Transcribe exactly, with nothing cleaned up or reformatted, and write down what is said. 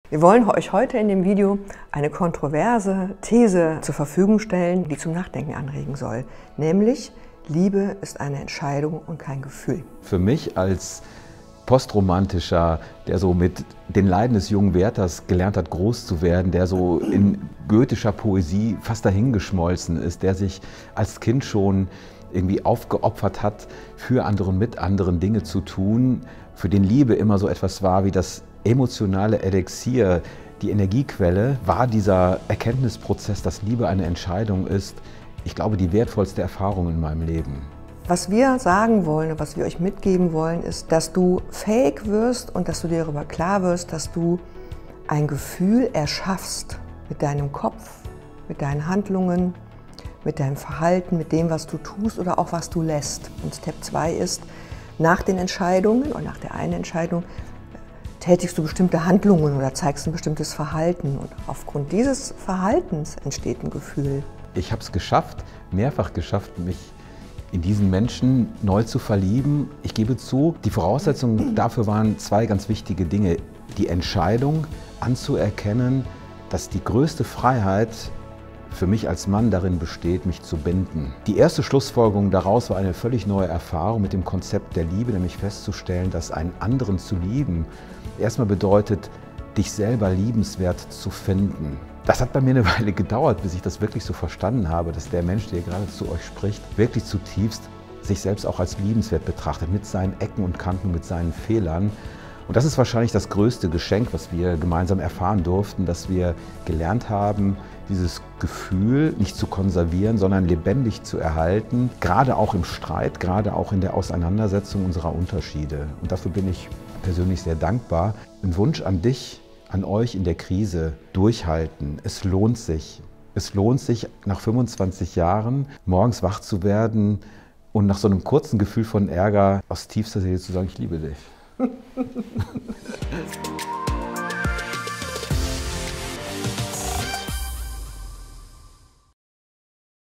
Wir wollen euch heute in dem Video eine kontroverse These zur Verfügung stellen, die zum Nachdenken anregen soll. Nämlich, Liebe ist eine Entscheidung und kein Gefühl. Für mich als Postromantischer, der so mit den Leiden des jungen Werthers gelernt hat, groß zu werden, der so in goethischer Poesie fast dahingeschmolzen ist, der sich als Kind schon irgendwie aufgeopfert hat, für andere und mit anderen Dinge zu tun, für den Liebe immer so etwas war wie das emotionale Elixier, die Energiequelle, war dieser Erkenntnisprozess, dass Liebe eine Entscheidung ist, ich glaube, die wertvollste Erfahrung in meinem Leben. Was wir sagen wollen und was wir euch mitgeben wollen, ist, dass du fähig wirst und dass du dir darüber klar wirst, dass du ein Gefühl erschaffst mit deinem Kopf, mit deinen Handlungen, mit deinem Verhalten, mit dem, was du tust oder auch was du lässt. Und Step zwei ist, nach den Entscheidungen und nach der einen Entscheidung tätigst du bestimmte Handlungen oder zeigst ein bestimmtes Verhalten. Und aufgrund dieses Verhaltens entsteht ein Gefühl. Ich habe es geschafft, mehrfach geschafft, mich in diesen Menschen neu zu verlieben. Ich gebe zu, die Voraussetzungen dafür waren zwei ganz wichtige Dinge. Die Entscheidung anzuerkennen, dass die größte Freiheit für mich als Mann darin besteht, mich zu binden. Die erste Schlussfolgerung daraus war eine völlig neue Erfahrung mit dem Konzept der Liebe, nämlich festzustellen, dass einen anderen zu lieben erstmal bedeutet, dich selber liebenswert zu finden. Das hat bei mir eine Weile gedauert, bis ich das wirklich so verstanden habe, dass der Mensch, der gerade zu euch spricht, wirklich zutiefst sich selbst auch als liebenswert betrachtet, mit seinen Ecken und Kanten, mit seinen Fehlern. Und das ist wahrscheinlich das größte Geschenk, was wir gemeinsam erfahren durften, dass wir gelernt haben, dieses Gefühl nicht zu konservieren, sondern lebendig zu erhalten, gerade auch im Streit, gerade auch in der Auseinandersetzung unserer Unterschiede. Und dafür bin ich persönlich sehr dankbar. Ein Wunsch an dich, an euch in der Krise: durchhalten. Es lohnt sich. Es lohnt sich, nach fünfundzwanzig Jahren morgens wach zu werden und nach so einem kurzen Gefühl von Ärger aus tiefster Seele zu sagen, ich liebe dich.